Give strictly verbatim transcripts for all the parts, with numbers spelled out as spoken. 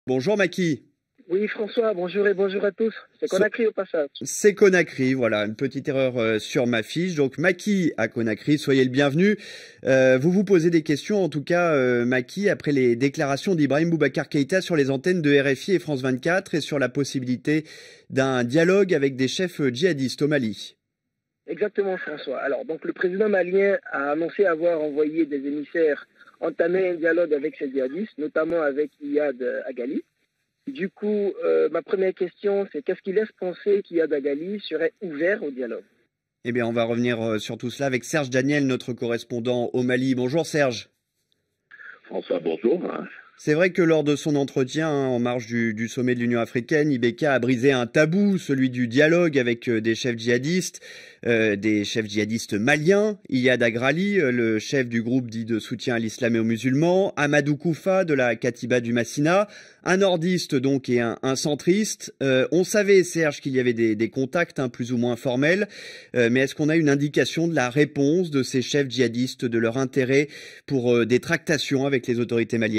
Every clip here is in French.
Bonjour Maki. Oui, François, bonjour et bonjour à tous. C'est So- Conakry au passage. C'est Conakry, voilà, une petite erreur euh, sur ma fiche. Donc Maki à Conakry, soyez le bienvenu. Euh, vous vous posez des questions, en tout cas euh, Maki, après les déclarations d'Ibrahim Boubacar Keïta sur les antennes de R F I et France vingt-quatre et sur la possibilité d'un dialogue avec des chefs djihadistes au Mali. Exactement, François. Alors, donc, le président malien a annoncé avoir envoyé des émissaires entamer un dialogue avec ces djihadistes, notamment avec Iyad Agali. Du coup, euh, ma première question, c'est qu'est-ce qui laisse penser qu'Iyad Agali serait ouvert au dialogue? Eh bien, on va revenir euh, sur tout cela avec Serge Daniel, notre correspondant au Mali. Bonjour Serge. François, bonjour. C'est vrai que lors de son entretien hein, en marge du, du sommet de l'Union africaine, Ibeka a brisé un tabou, celui du dialogue avec euh, des chefs djihadistes, euh, des chefs djihadistes maliens, Iyad Agrali, euh, le chef du groupe dit de soutien à l'islam et aux musulmans, Amadou Koufa de la Katiba du Massina, un nordiste donc et un, un centriste. Euh, on savait, Serge, qu'il y avait des, des contacts hein, plus ou moins formels, euh, mais est-ce qu'on a une indication de la réponse de ces chefs djihadistes, de leur intérêt pour euh, des tractations avec les autorités maliennes ?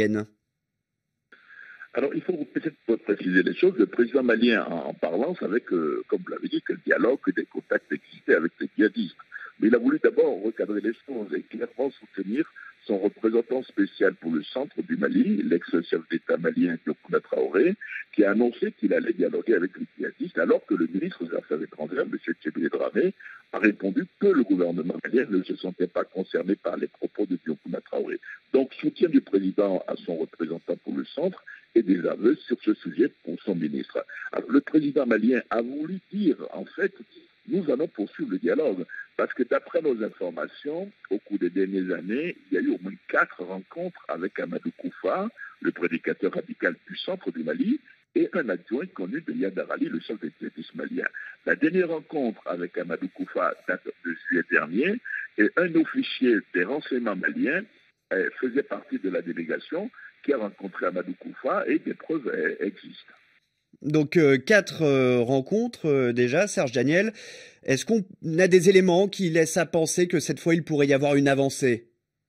Alors, il faut peut-être préciser les choses. Le président malien, en, en parlant, savait que, comme vous l'avez dit, que le dialogue, que des contacts existaient avec les djihadistes. Mais il a voulu d'abord recadrer les choses et clairement soutenir son représentant spécial pour le centre du Mali, l'ex-chef d'État malien Diokouna Traoré, qui a annoncé qu'il allait dialoguer avec les djihadistes, alors que le ministre des Affaires étrangères, M. Tchébé Dramé, a répondu que le gouvernement malien ne se sentait pas concerné par les propos de Diokouna Traoré. Donc, soutien du président à son représentant pour le centre et des aveux sur ce sujet pour son ministre. Alors, le président malien a voulu dire, en fait, nous allons poursuivre le dialogue, parce que d'après nos informations, au cours des dernières années, il y a eu au moins quatre rencontres avec Amadou Koufa, le prédicateur radical du centre du Mali, et un adjoint connu de Iyad Agali, le chef des djihadistes maliens. La dernière rencontre avec Amadou Koufa date de juillet dernier, et un officier des renseignements maliens euh, faisait partie de la délégation qui a rencontré Amadou Koufa, et des preuves euh, existent. Donc euh, quatre euh, rencontres euh, déjà, Serge Daniel. Est-ce qu'on a des éléments qui laissent à penser que cette fois il pourrait y avoir une avancée?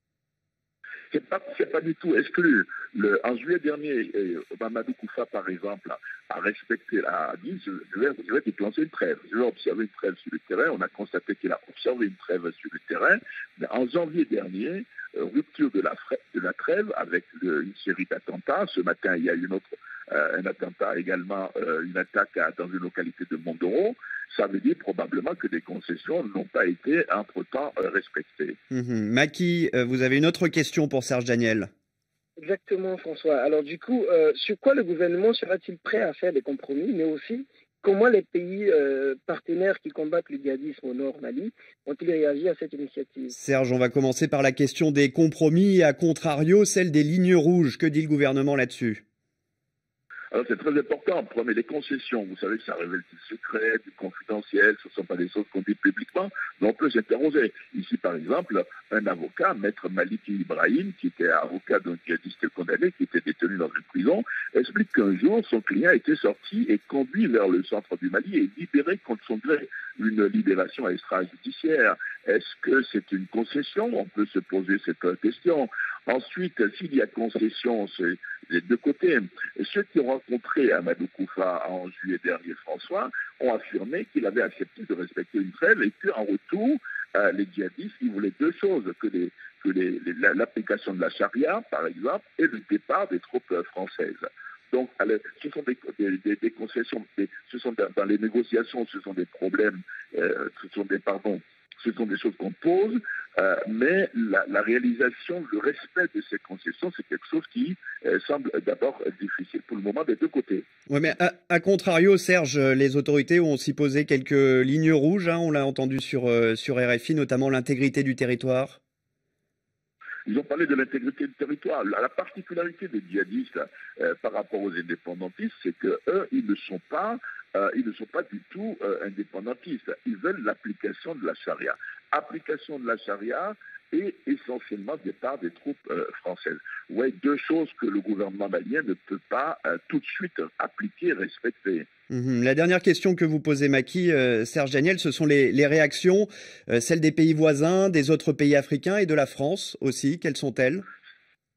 C'est pas, c'est pas du tout exclu. Le, en juillet dernier, euh, Mamadou Koufa, par exemple, a respecté, a dit je, je, vais, je vais déclencher une trêve. Je vais observer une trêve sur le terrain. On a constaté qu'il a observé une trêve sur le terrain. Mais en janvier dernier, euh, rupture de la, de la trêve avec le, une série d'attentats. Ce matin, il y a une autre, euh, un attentat également, euh, une attaque à, dans une localité de Mondoro. Ça veut dire probablement que des concessions n'ont pas été entre-temps euh, respectées. Mmh. Maki, euh, vous avez une autre question pour Serge Daniel? Exactement, François. Alors, du coup, euh, sur quoi le gouvernement sera-t-il prêt à faire des compromis, mais aussi comment les pays euh, partenaires qui combattent le djihadisme au nord Mali ont-ils réagi à cette initiative? Serge, on va commencer par la question des compromis et à contrario, celle des lignes rouges. Que dit le gouvernement là-dessus? Alors c'est très important. Prenez les concessions. Vous savez que ça révèle du secret, du confidentiel. Ce ne sont pas des choses qu'on dit publiquement, mais on peut s'interroger. Ici, par exemple, un avocat, Maître Maliki Ibrahim, qui était avocat d'un djihadiste condamné, qui était détenu dans une prison, explique qu'un jour, son client était sorti et conduit vers le centre du Mali et libéré contre son gré. Une libération extrajudiciaire. Est-ce que c'est une concession? On peut se poser cette question. Ensuite, s'il y a concession, c'est des deux côtés. Et ceux qui ont rencontré Amadou Koufa en juillet dernier, François, ont affirmé qu'il avait accepté de respecter une trêve et qu'en retour, euh, les djihadistes, ils voulaient deux choses, que, les, que les, les, l'application de la charia, par exemple, et le départ des troupes françaises. Donc, ce sont des, des, des concessions, des, ce sont dans les négociations, ce sont des problèmes, euh, ce sont des, pardon, ce sont des choses qu'on pose, euh, mais la, la réalisation, le respect de ces concessions, c'est quelque chose qui euh, semble d'abord difficile pour le moment des deux côtés. Oui, mais à, à contrario, Serge, les autorités ont aussi posé quelques lignes rouges, hein, on l'a entendu sur, euh, sur R F I, notamment l'intégrité du territoire. Ils ont parlé de l'intégrité du territoire. La, la particularité des djihadistes euh, par rapport aux indépendantistes, c'est qu'eux, ils ne sont pas, euh, ils ne sont pas du tout euh, indépendantistes. Ils veulent l'application de la charia. Application de la charia et essentiellement départ des troupes euh, françaises. Ouais, deux choses que le gouvernement malien ne peut pas euh, tout de suite appliquer et respecter. Mmh. La dernière question que vous posez, Maki, euh, Serge Daniel, ce sont les, les réactions, euh, celles des pays voisins, des autres pays africains et de la France aussi. Quelles sont-elles?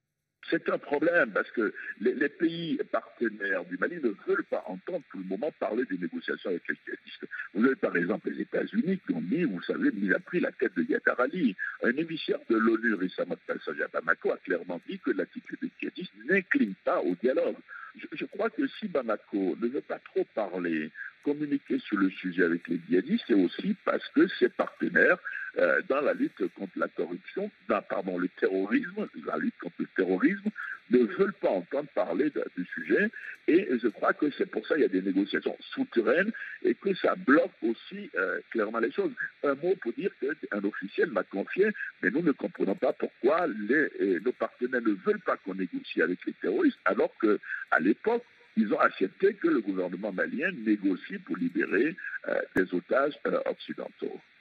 C'est un problème parce que les, les pays partenaires du Mali ne veulent pas entendre pour le moment parler des négociations avec les djihadistes. Vous avez par exemple les États-Unis qui ont mis, vous savez, mis à prix la tête de Yadar Ali. Un émissaire de l'ONU récemment de passage à Bamako a clairement dit que l'attitude des djihadistes n'incline pas au dialogue. Je, je crois que si Bamako ne veut pas trop parler, communiquer sur le sujet avec les djihadistes, c'est aussi parce que ses partenaires euh, dans la lutte contre la corruption, dans, pardon, le terrorisme, la lutte contre le terrorisme, ne veulent pas entendre parler de, du sujet. Et je crois que c'est pour ça qu'il y a des négociations souterraines et que ça bloque aussi euh, clairement les choses. Un mot pour dire qu'un officiel m'a confié, mais nous ne comprenons pas pourquoi les, euh, nos partenaires ne veulent pas qu'on négocie avec les terroristes, alors qu'à l'époque, ils ont accepté que le gouvernement malien négocie pour libérer euh, des otages euh, occidentaux.